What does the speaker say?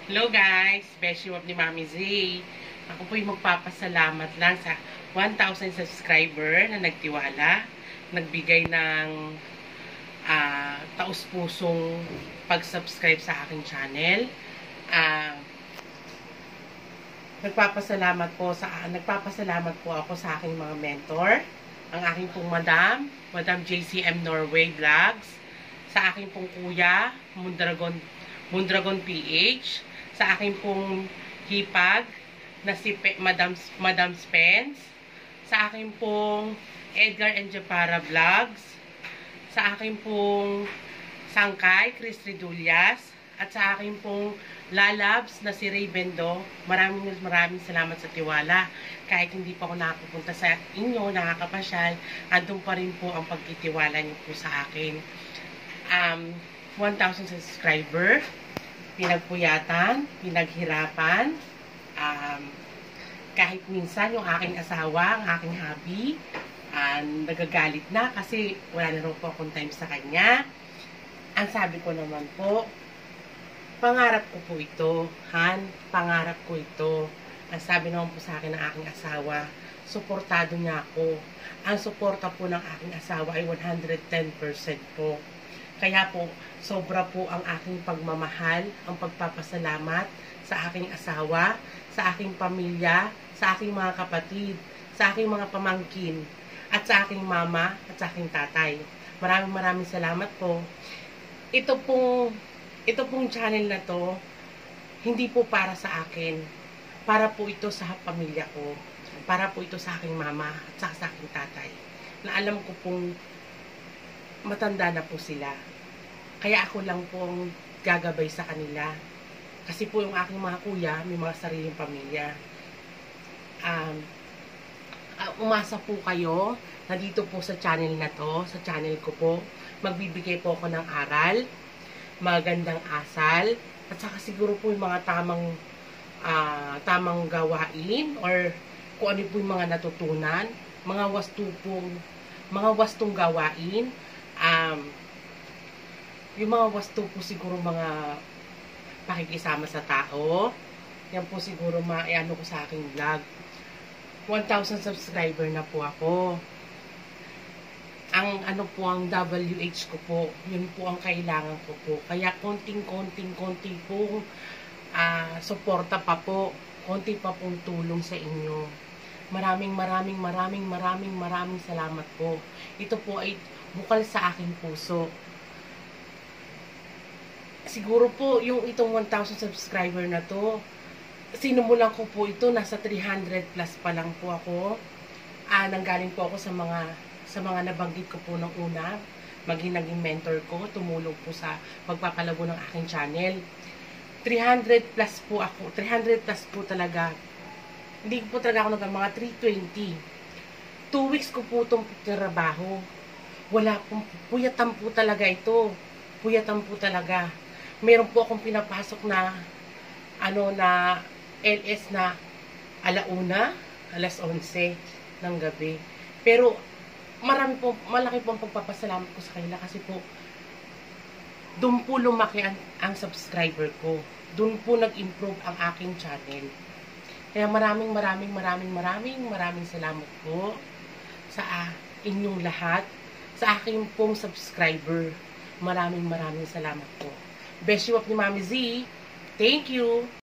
Hello guys, Beshi Wap ni Mami Z. Ako po yung magpapasalamat lang sa 1,000 subscriber na nagtiwala, nagbigay ng taus-pusong pag-subscribe sa aking channel. Nagpapasalamat po ako sa aking mga mentor, ang aking pong Madam JCM Norway Vlogs, sa aking pong kuya, Moondragon PH, sa aking pong hipag na si Madam Spence, sa aking pong Edgar and Japara Vlogs, sa aking pong Sangkay, Chris Ridulias, at sa aking pong lalabs na si Ray Bendo. Maraming salamat sa tiwala. Kahit hindi pa ako nakapunta sa inyo, nakakapasyal, andun pa rin po ang pagtitiwala niyo po sa akin. 1,000 subscriber, pinagpuyatan, pinaghirapan, kahit minsan yung aking asawa, ang aking hubby, nagagalit na kasi wala na rin po akong time sa kanya. Ang sabi ko naman po, pangarap ko po ito, Han, pangarap ko ito. Ang sabi naman po sa akin ng aking asawa, suportado niya ako. Ang suporta po ng aking asawa ay 110% po. Kaya po, sobra po ang aking pagmamahal, ang pagpapasalamat sa aking asawa, sa aking pamilya, sa aking mga kapatid, sa aking mga pamangkin, at sa aking mama, at sa aking tatay. Maraming salamat po. Ito pong channel na to, hindi po para sa akin. Para po ito sa pamilya ko. Para po ito sa aking mama, at sa aking tatay. Na alam ko pong matanda na po sila. Kaya ako lang pong gagabay sa kanila. Kasi po yung aking mga kuya, may mga sariling pamilya. Umasa po kayo na dito po sa channel na to, sa channel ko po, magbibigay po ako ng aral, magandang asal, at saka siguro po yung mga tamang gawain, or kung ano po yung mga natutunan, mga wastong gawain, yung mga wasto po siguro mga pakikisama sa tao. Yan po siguro ano ko sa aking vlog. 1,000 subscriber na po ako. Ang ang WH ko po, yun po ang kailangan ko po. Kaya konting po suporta pa po. Konti pa pong tulong sa inyo. Maraming salamat po. Ito po ay bukal sa aking puso. Siguro po, yung itong 1,000 subscriber na to, sinumulan ko po ito, nasa 300 plus pa lang po ako. Nanggaling po ako sa mga nabanggit ko po ng una, naging mentor ko, tumulong po sa pagpapalago ng aking channel. 300 plus po ako, 300 plus po talaga. Hindi po talaga ako mga 320. 2 weeks ko po itong trabaho. Wala pong, puyatan po talaga ito. Puyatan po talaga. Meron po akong pinapasok na na LS na alauna, alas 11 ng gabi. Pero malaki po ang pagpapasalamat ko sa kanila kasi po doon po lumaki ang subscriber ko. Doon po nag-improve ang aking channel. Kaya maraming salamat po sa inyong lahat, sa aking pong subscriber. Maraming salamat po. Beshi Wap ni Mami Z. Thank you.